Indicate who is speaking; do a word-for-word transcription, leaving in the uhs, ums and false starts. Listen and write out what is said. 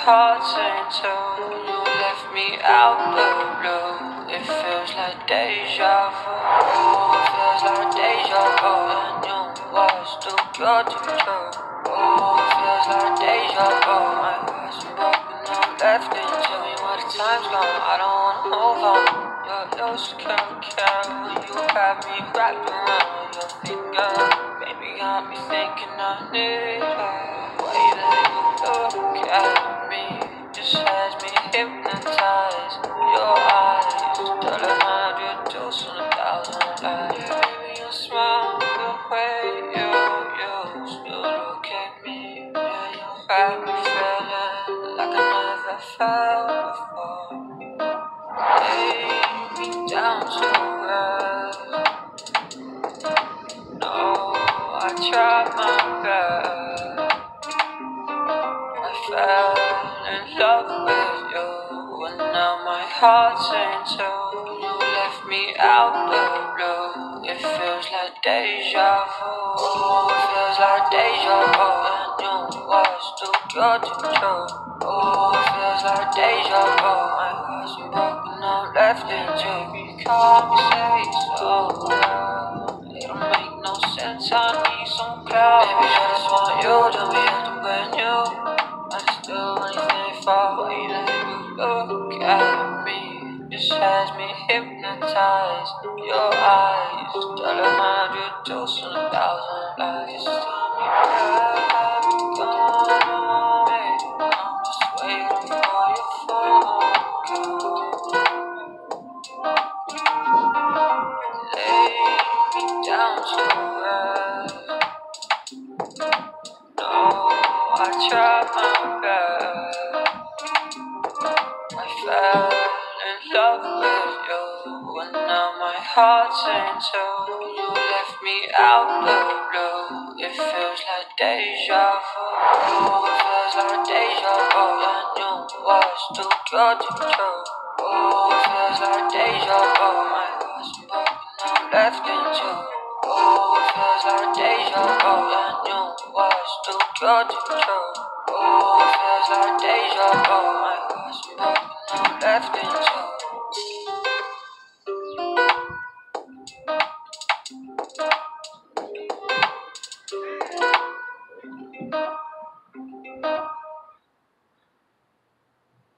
Speaker 1: heart's into you left me out the blue. It feels like deja vu. It feels like deja vu. I knew was too good to be true. Oh, it feels like deja vu. My heart's broken, I'm left in. Tell me where the time's gone. I don't wanna move on. Your loose can't carry. You have me wrapped around your finger. Baby, got me thinking I need her. Way that you look at me just has me hypnotized. Your eyes tell a hundred deuce on a thousand lies. Baby, you smile the way you used to look at me. Yeah, you got me feeling like I never felt before. Lay me down to rest. No, I tried my best. I fell in love with you, and now my heart's into you. Left me out the blue. It feels like deja vu. It feels like deja vu. I knew it was too good to be true. Oh, it feels like deja vu. My heart's broken, I'm left in jail. You call me, say so loud. It don't make no sense, I need some cloud. Baby, I just want you to be acting brand new. I just do anything for the way that you look at me. Just has me hypnotized. Your eyes tell a hundred deuce on a thousand lies. Just tell me where have you gone away? I'm just waiting for your phone call. Lay me down to rest. No, I tried my best. I fell in love with you, and now my heart's into you. Left me out the blue. It feels like deja vu. It feels like deja vu. I knew it was too good to be true. Oh, it feels like deja vu. My heart's broken, I'm left in two. Oh, it feels like deja vu. I knew it was too good to be true. Oh, it feels like deja vu. My heart's broken, I'm left in two.